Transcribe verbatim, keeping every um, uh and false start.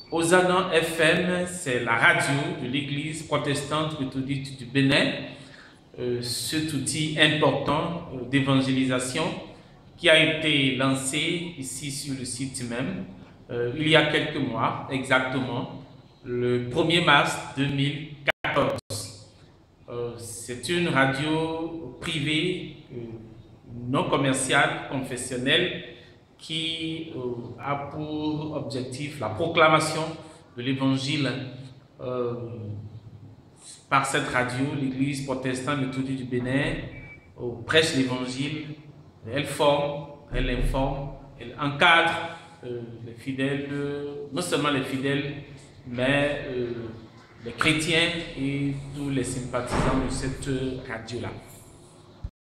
Hosanna F M, c'est la radio de l'Église protestante méthodiste du Bénin, euh, cet outil important euh, d'évangélisation qui a été lancé ici sur le site même euh, il y a quelques mois, exactement le premier mars deux mille quatorze. Euh, c'est une radio privée, euh, non commerciale, confessionnelle, qui euh, a pour objectif la proclamation de l'évangile. Euh, par cette radio, l'Église protestante méthodiste du Bénin euh, prêche l'évangile, elle forme, elle informe, elle encadre euh, les fidèles, non seulement les fidèles, mais euh, les chrétiens et tous les sympathisants de cette radio-là.